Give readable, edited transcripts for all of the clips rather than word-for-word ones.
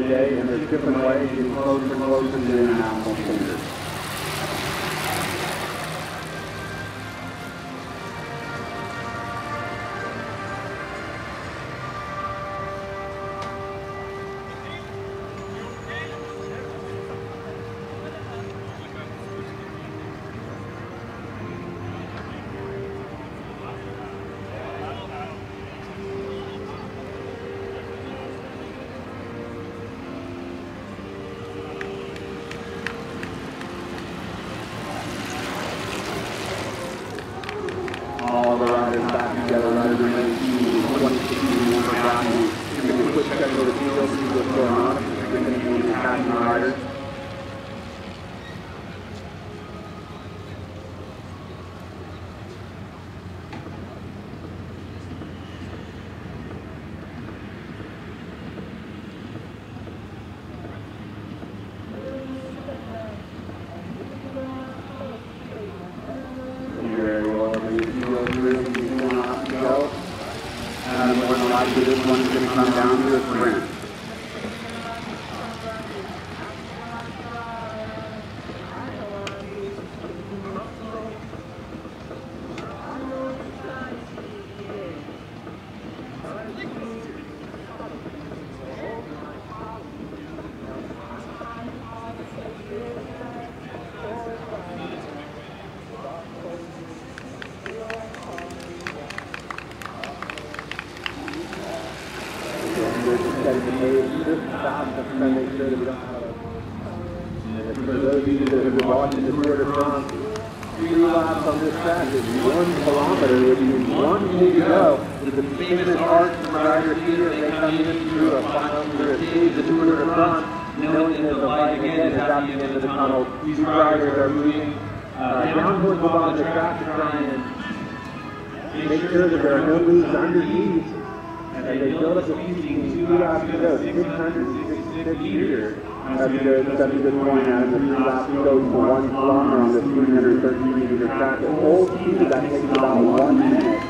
day, and there's different ways, getting closer and closer to the international standards. All the riders back together, riders are ready to 2016 for Brown. Give me a quick check of the field, see what's going on. We're going to be attacking the riders. This one's going to come down to a sprint. For those of you that have been watching the Tour de France, 3 laps on this track is 1 kilometer, which means 1 way to go. With the famous arch from riders here, they come in through a final through a stage of the Tour de France, knowing that the light again is at the end of the tunnel. These riders are moving down towards the bottom of the track to try and make sure that there are no moves underneath. And they build up the feeding 2 laps to go, 666 meters. That's a good point out of the 3 laps go to 1 kilometer on this 313 meter track. At full speed, that takes about 1 minute.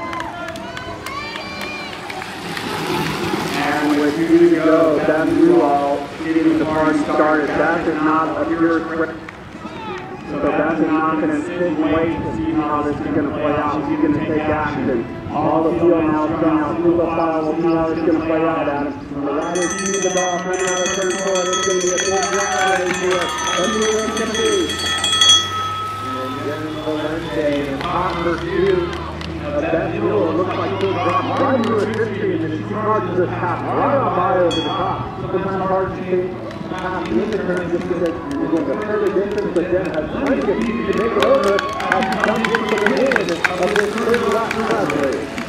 And with 2 to go, that's Rual getting the party started. That is not a pure sprint. So Beth is not going to sit and wait to see how this is going to play out. She's going to take action. All the field now is coming out. Single file, we'll see how this is going to play out, Adam. When the riders see the ball coming out of turn 4, it's going to be a big drive into it. Let's see what it's going to be. And then Valente in hot pursuit of Beth Newell. It looks like she'll drop right into her history, and then she charges this pass right on by over the top. Sometimes hard to take pass in the turn just because you're going to further distance, but then has plenty of speed to make it over as she comes into the win of this first lap race.